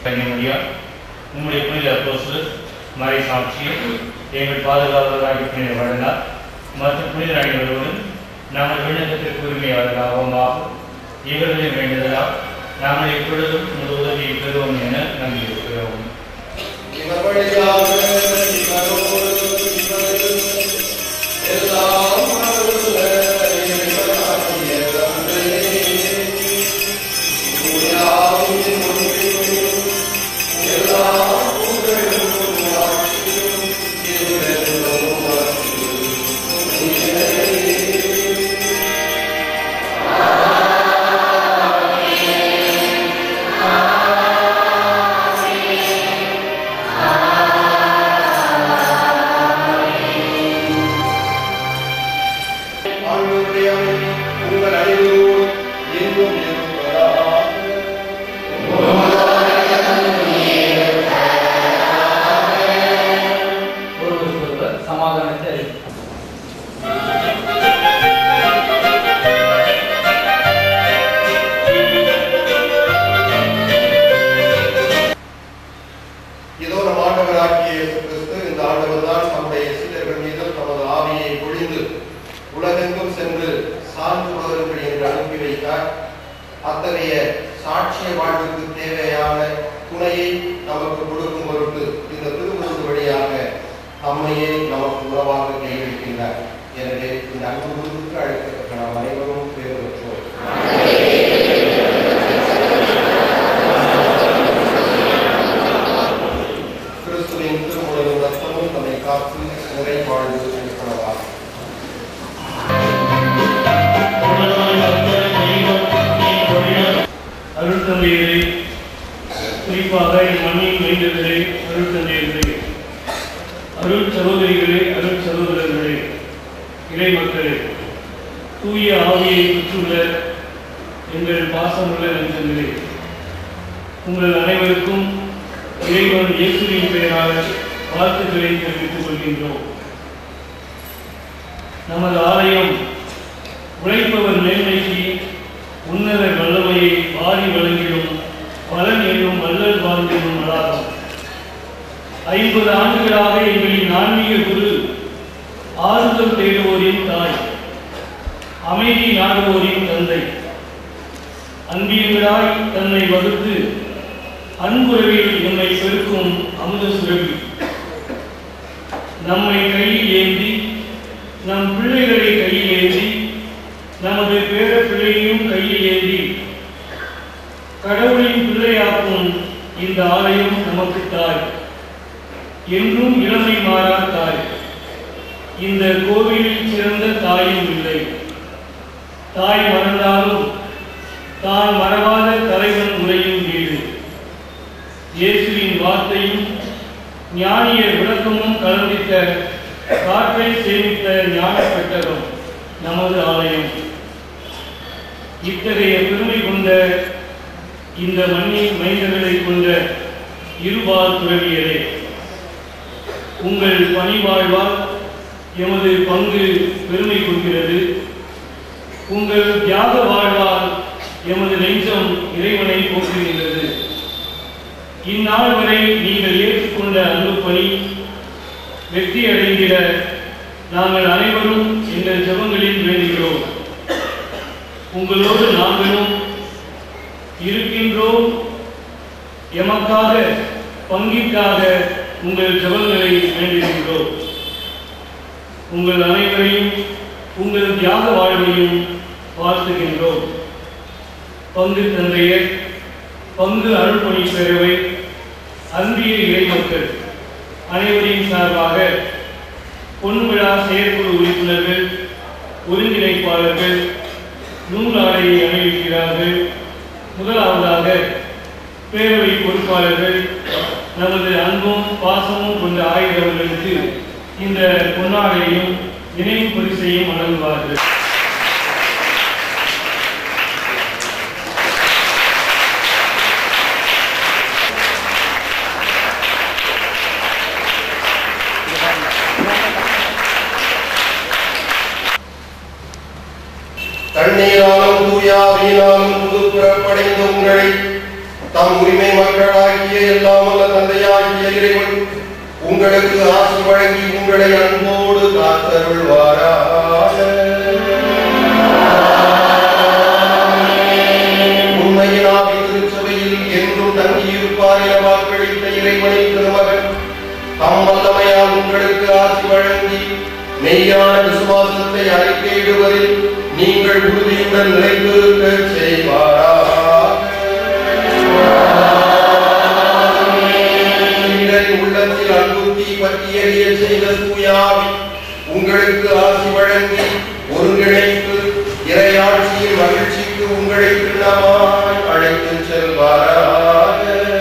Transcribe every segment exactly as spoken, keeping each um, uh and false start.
உம்முடைய புனித அப்போஸ்தலர் மறை சாட்சியை எங்கள் பாதுகாவலராக புனித வழங்கார் மற்றும் புனித அனைவரோடும் நாங்கள் விண்ணப்பத்திற்கு உரிமையாளராகவும் ஆகும். இவர்களின் வேண்டுதலால் நாங்கள் எப்பொழுதும் உங்கள் உதவியை பெறுவோம் என நம்பியிருக்கிறோம். உலகெங்கும் சென்று சான்று பகருங்கள் என்று அனுப்பி வைத்தார். அத்தகைய சாட்சிய வாழ்வுக்கு தேவையான துணையை நமக்கு கொடுக்கும் பொருட்டு இந்த திருமுழுக்கு வழியாக தம்மையே நமக்கு உறவாக கையளிக்கின்றார். எனவே இந்த அன்பு முழுக்க அழைக்கப்பட்ட நாம் அனைவரும் பேர் பெற்றோம். கிறிஸ்துவின் திருமுழும் ரத்தமும் தம்மை காத்து நிறை வாழ்வு அளிப்பனவாகும். அருள் தந்தையரே, குறிப்பாக மண்ணின் மைந்தர்களே, அருள் தந்தையர்களே, அருள் சகோதரிகளே, அருள் சகோதரர்களே, இறை மக்களே, தூய ஆவியை பெற்றுள்ள எங்கள் பாசமுள்ள நெஞ்சங்களே, உங்கள் அனைவருக்கும் இறைவன் இயேசுவின் பெயரால் வாழ்த்துக்களை தெரிவித்துக் கொள்கின்றோம். நமது ஆலயம் உழைப்பவர் மேன்மைக்கு உன்னத வல்லமையை வாரி வழங்கிடும் பலன் என்னும் வல்லல் வாழ்ந்திடும் வளாகம். ஐம்பது ஆண்டுகளாக எங்களின் ஆன்மீக குரு, ஆறுதல் தேடுவோரின் தாய், அமைதி நாடுவோரின் தந்தை, அன்பியங்களாய் தன்னை வகுத்து அன்புறவில் எம்மை பெருக்கும் அமுத சுரபி, நம்மை கையில் ஏந்தி நம் பிள்ளைகளை கையில் ஏந்தி நமது பேர பிள்ளையையும் கையில் ஏந்தி கடவுளின் பிள்ளையாக்கும் இந்த ஆலயம் நமக்கு தாய், என்றும் இளமை மாறா தாய். இந்த கோவிலில் சிறந்த தாயும் இல்லை. தாய் மறந்தாலும் தான் மறவாத தலைவன் உரையும் வீடு. இயேசுவின் வார்த்தையும் ஞானிய விளக்கமும் கலந்திட்ட காற்றை சேமித்த ஞான பெட்டகம் நமது ஆலயம். இத்தகைய பெருமை கொண்ட இந்த மண்ணின் மைந்தர்களை கொண்ட இருபால் துறவியரே, உங்கள் பணிவாழ்வால் எமது பங்கு பெருமை கொள்கிறது. உங்கள் தியாக வாழ்வால் எமது நெஞ்சம் இறைவனை போற்றுகின்றது. இந்நாள் வரை நீங்கள் ஏற்றுக்கொண்ட அன்பு பணி வெற்றி அடைந்திட நாங்கள் அனைவரும் எங்கள் ஜெபங்களில் வேண்டுகிறோம். உங்களோடு நாங்களும் இருக்கின்றோம். எமக்காக பங்கிற்காக உங்கள் ஜெபங்களை வேண்டுகின்றோம். உங்கள் அனைவரையும் உங்கள் தியாக வாழ்வையும் வாழ்த்துகின்றோம். பங்கு தந்தையர், பங்கு அருள்பணி பேரவை, அன்பிய இறைமக்கள் அனைவரின் சார்பாக பொன்விழா செயற்குழு உறுப்பினர்கள், ஒருங்கிணைப்பாளர்கள் நூலாடையை அணிவிக்கிறார்கள். முதலாவதாக பேரவை பொறுப்பாளர்கள் நமது அன்பும் பாசமும் கொண்ட ஆயுதவர்களுக்கு இந்த பொன்னாடையையும் நினைவு பரிசையும் வழங்குவார்கள். தண்ணீராலும் தூயாவினாலும் புது பிறப்படைந்த உங்களை தம் உரிமை மக்களாகிய வாழ்விக்க எல்லாம் அல்ல தந்தையாகிய இறைவன் உங்களுக்கு ஆசி வழங்கி உங்களை அன்போடு காத்தருள்வாராக. உண்மையின் ஆவி திருச்சபையில் என்றும் தங்கியிருப்பார் என வாக்களித்த இறைவனின் திருமகன் தம் வல்லமையால் உங்களுக்கு ஆசி வழங்கி மெய்யான விசுவாசத்தை அறிக்கையிடுவதில் நீங்கள் உறுதியுடன் நிலைத்திருக்க செய்வாராக. உள்ளத்தில் அன்புத்தி பற்றி எறிய செய்த தூயாவி உங்களுக்கு ஆசி வழங்கி ஒருங்கிணைத்து இறையாட்சியின் மகிழ்ச்சிக்கு உங்களை பின்னமாய் அழைத்து செல்வாராக.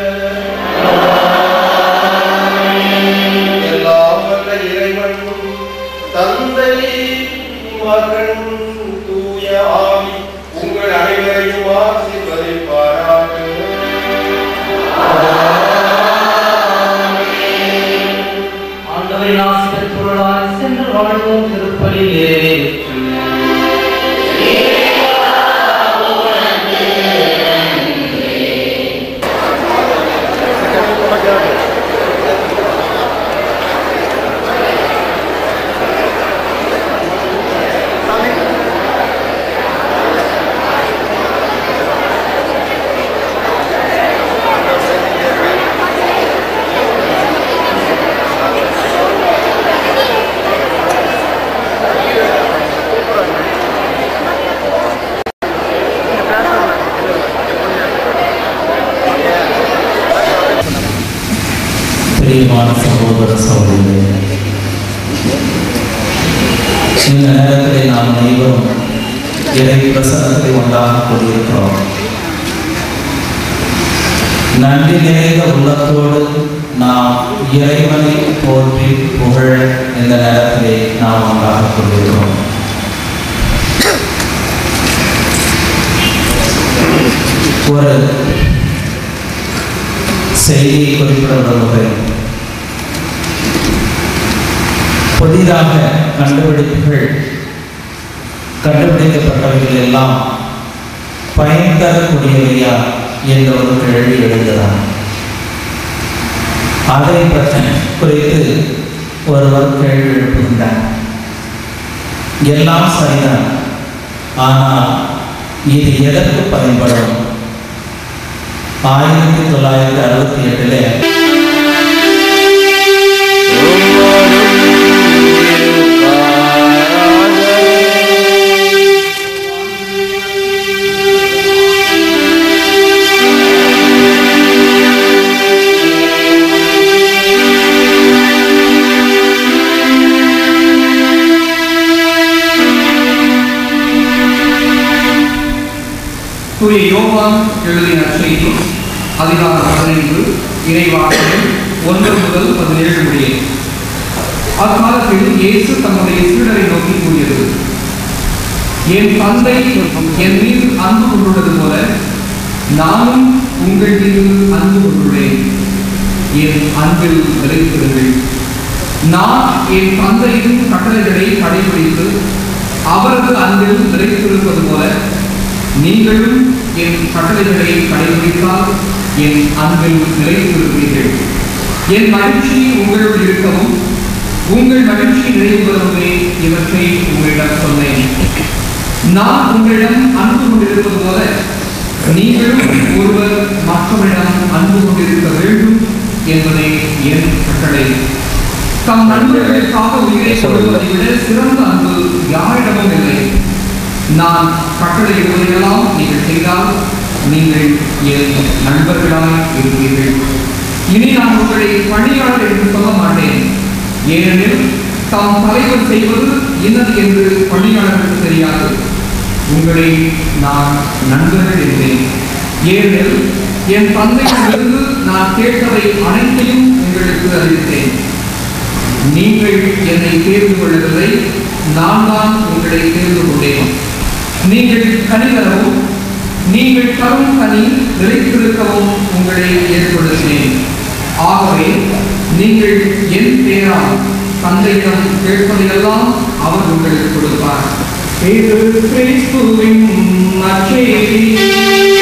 எல்லாம் வல்ல இறைவன் தந்தை மகன் தூய ஆவி உங்கள் அனைவரையும் ஆசீர்வதிப்பாராக. ஆண்டவரின் ஆசீர்வாத பொருளாய் சென்று வாழ்வோம். திருப்பலியிலே பிரியமான சகோதர சகோதரிகளே, இந்த நேரத்திலே நாம் அனைவரும் இறை பிரசன்னத்தை ஒன்றாக கூடியிருக்கிறோம். நன்றி நிறைந்த உள்ளத்தோடு நாம் இறைவனை போற்றி புகழ இந்த நேரத்திலே நாம் ஒன்றாக கூடியிருக்கிறோம். ஒரு செய்தியை குறிப்பிட விரும்புகிறேன். புதிதாக கண்டுபிடிப்புகள் கண்டுபிடிக்கப்பட்டவைகள் எல்லாம் பயன் தரக்கூடியவையா என்ற ஒரு கேள்வி எழுந்ததான். அதை பற்றி குறித்து ஒருவர் கேள்வி எழுப்புகின்றார். எல்லாம் சரிதான், ஆனால் இது எதற்கு பயன்படும்? ஆயிரத்தி தொள்ளாயிரத்தி அறுபத்தி எட்டுல தூய யோவான் எழுதின செய்தி அதிகாரம் பதினைந்து இறைவாக்குகள் ஒன்று முதல் பதினேழு முடிய. அக்காலத்தில் இயேசு தம்முடைய சீடரை நோக்கி கூறியது, என் தந்தை என் மீது அன்பு கொண்டுள்ளது போல நானும் உங்கள் மீது அன்பு கொண்டுள்ளேன். என் அன்பில் நிலைத்திருங்கள். நான் என் தந்தையின் கட்டளைகளை கடைபிடித்து அவரது அன்பில் நிலைத்திருப்பது போல நீங்களும் என் கட்டளைகளை கடைபிடித்தால் என் அன்பில் நிலைத்திருப்பீர்கள். என் மகிழ்ச்சி உங்களுள் இருக்கவும் உங்கள் மகிழ்ச்சி நிறைவுறவுமே இவற்றை உங்களிடம் சொன்னேன். நான் உங்களிடம் அன்பு கொண்டிருப்பது போல நீங்களும் ஒருவர் மற்றவரிடம் அன்பு கொண்டிருக்க வேண்டும் என்பதே என் கட்டளை. தம் நண்பர்களுக்காக உயிரை கொடுப்பதை விட சிறந்த அன்பு யாரிடமும் இல்லை. நான் கட்டளையிடுவதையெல்லாம் நீங்கள் செய்தால் நீங்கள் என் நண்பர்களாய் இருப்பீர்கள். இனி நான் உங்களை பணியாளர் என்று சொல்ல மாட்டேன், ஏனெனில் தாம் தலைவர் செய்வது என்னது என்று பணியாளருக்கு தெரியாது. உங்களை நான் நண்பர்கள் என்றேன், ஏனெனில் என் தந்தையிலிருந்து நான் கேட்டதை அனைத்தையும் உங்களுக்கு அறிவித்தேன். நீங்கள் என்னை தேர்ந்து கொள்ளவில்லை, நான் தான் உங்களை தேர்ந்து கொண்டேன். நீங்கள் கனி தரவும் நீங்கள் தரும் கனி நிலைத்திருக்கவும் உங்களை ஏற்படுத்தினேன். ஆகவே நீங்கள் என் பேரால் தந்தையிடம் கேட்பதையெல்லாம் அவர் உங்களுக்கு கொடுப்பார். இது கிறிஸ்துவின் நற்செய்தி.